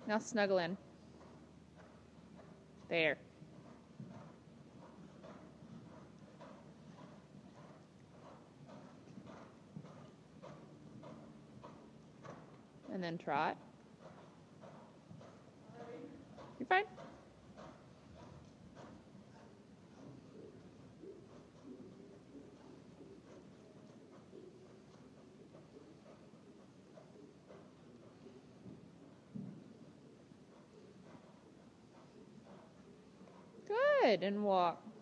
Now snuggle in. There. And then trot. You're fine. Good, and walk.